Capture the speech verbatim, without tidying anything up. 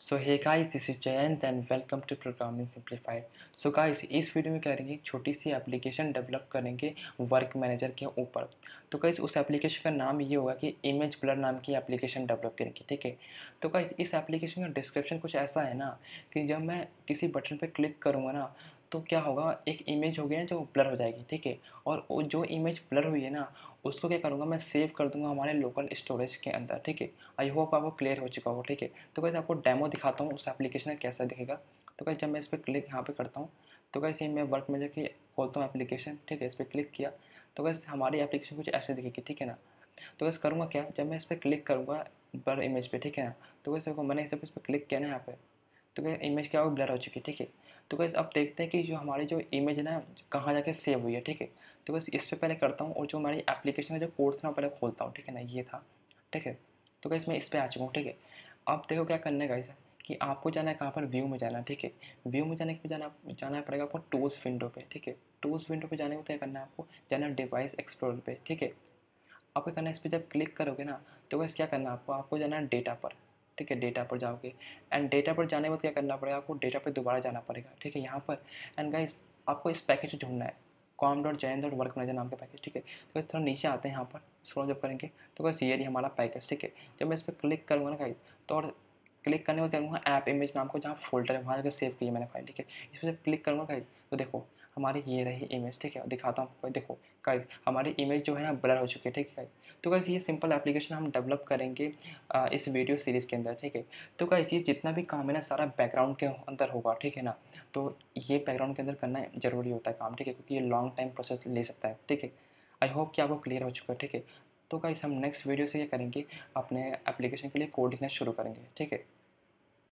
So hey guys, this is Jayant and welcome to programming simplified. So guys, इस वीडियो में करेंगे एक छोटी सी एप्लीकेशन डेवलप करेंगे वर्क मैनेजर के ऊपर। तो गाइस, उस एप्लीकेशन का नाम ये होगा कि इमेज ब्लर नाम की एप्लीकेशन डेवलप करेंगे, ठीक है। तो गाइस, इस एप्लीकेशन का डिस्क्रिप्शन कुछ ऐसा है ना कि जब मैं किसी बटन पे क्लिक करूँगा ना, तो क्या होगा, एक इमेज होगी ना जो ब्लर हो जाएगी, ठीक है। और वो जो इमेज ब्लर हुई है ना, उसको क्या करूँगा, मैं सेव कर दूँगा हमारे लोकल स्टोरेज के अंदर, ठीक है। आई होप आपको क्लियर हो चुका हो, ठीक है। तो गाइस, आपको डेमो दिखाता हूँ उस एप्लीकेशन का कैसा दिखेगा। तो गाइस, जब मैं इस पर क्लिक यहाँ पे करता हूँ, तो गाइस ये मैं वर्क मैनेजर की खोलता हूँ एप्लीकेशन, ठीक है। इस पर क्लिक किया तो गाइस हमारी एप्लीकेशन कुछ ऐसे दिखेगी, ठीक है ना। तो गाइस करूँगा क्या, जब मैं इस पर क्लिक करूँगा ब्लर इमेज पे, ठीक है ना। तो गाइस देखो, मैंने जब इस पर क्लिक किया ना यहाँ पे, तो गाइस इमेज क्या होगी, ब्लर हो चुकी है, ठीक है। तो गाइस अब देखते हैं कि जो हमारी जो इमेज है ना, कहाँ जाके सेव हुई है, ठीक है। तो बस इस पे पहले करता हूँ और जो हमारी एप्लीकेशन का जो कोड था ना, पहले खोलता हूँ, ठीक है ना, ये था, ठीक है। तो गाइस मैं इस पे आ चुका हूँ, ठीक है। अब देखो क्या करना है गाइस, कि आपको जाना है कहाँ पर, व्यू में जाना है, ठीक है। व्यू में जाने के जाना जाना पड़ेगा आपको टूल्स विंडो पे, ठीक है। टूल्स विंडो पे जाने को क्या करना है, आपको जाना है डिवाइस एक्सप्लोरर पे, ठीक है। आपको करना है, इस पर जब क्लिक करोगे ना, तो बस क्या करना है आपको आपको जाना है डेटा पर, ठीक है। डेटा पर जाओगे एंड डेटा पर जाने के बाद क्या करना पड़ेगा, आपको डेटा पर दोबारा जाना पड़ेगा, ठीक है, यहाँ पर। एंड गाइस, आपको इस पैकेज ढूंढना है, com dot Jain dot work manager नाम का पैकेज, ठीक है। तो बस थोड़ा नीचे आते हैं, यहाँ पर स्क्रॉल जब करेंगे तो बस ये रही हमारा पैकेज, ठीक है। जब मैं इस पर क्लिक करूँगा ना गाइस, तो और क्लिक करने के बाद करूँगा ऐप इमेज नाम को, जहाँ फोल्डर है वहाँ जाकर सेव की है मैंने फाइल, ठीक है। इस पर जब क्लिक करूँगा गाइस, तो देखो हमारी ये रही इमेज, ठीक है। दिखाता हूँ आपको, देखो गाइस हमारी इमेज जो है ना ब्लर हो चुकी है, ठीक है। तो गाइस ये सिंपल एप्लीकेशन हम डेवलप करेंगे आ, इस वीडियो सीरीज़ के अंदर, ठीक है। तो गाइस ये जितना भी काम है ना, सारा बैकग्राउंड के अंदर होगा, ठीक है ना। तो ये बैकग्राउंड के अंदर करना ज़रूरी होता है काम, ठीक है, क्योंकि ये लॉन्ग टाइम प्रोसेस ले सकता है, ठीक है। आई होप कि आपको क्लियर हो चुका है, ठीक है। तो गाइस हम नेक्स्ट वीडियो से ये करेंगे, अपने एप्लीकेशन के लिए कोड लिखना शुरू करेंगे, ठीक है।